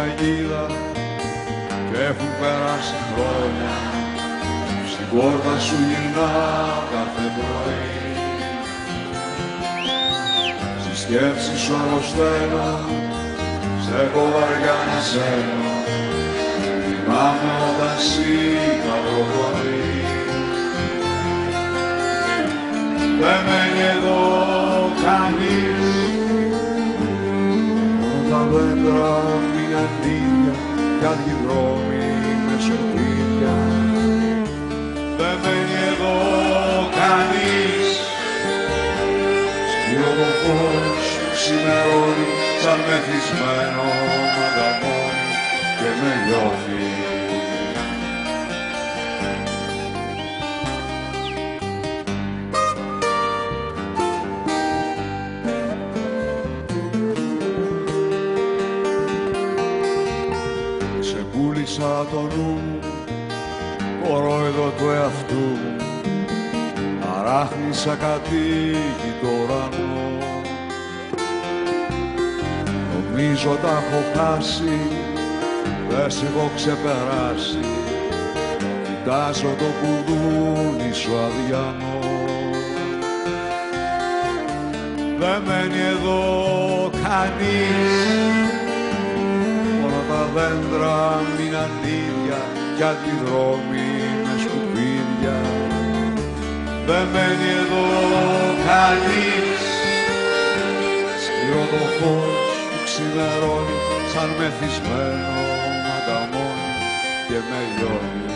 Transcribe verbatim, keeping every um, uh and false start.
παγίδα και έχουν περάσει χρόνια. Στην πόρτα σου γυρνάω κάθε πρωί. Στη σκέψη σου αρρωσταίνω, σε έχω βαριά να σένω. Θυμάμαι όταν εσύ παγροβολεί. Δεν μένει εδώ κανείς, μόνο τα δέντρα μείναν ίδια κι άλλοι δρόμοι με σκουπίδια. Δεν μένει εδώ κανείς, σκύρο το φως που ξημερώνει σαν μεθυσμένο μανταμόνι και με λιώθει. Πούλησα το νου μου, κορόιδο του εαυτού μου, αράχνησα κατοίκη το ουρανό. Νομίζω τα έχω χάσει, δεν σ' έχω ξεπεράσει, κοιτάζω το κουδούνι σου αδιανό. Δεν μένει εδώ κανείς, τα δέντρα μείναν ίδια κι άλλοι δρόμοι με σκουπίδια. Δεν μένει εδώ κανείς, σκύρο το φως που ξημερώνει σαν μεθυσμένο μανταμόνι και με λιώνει.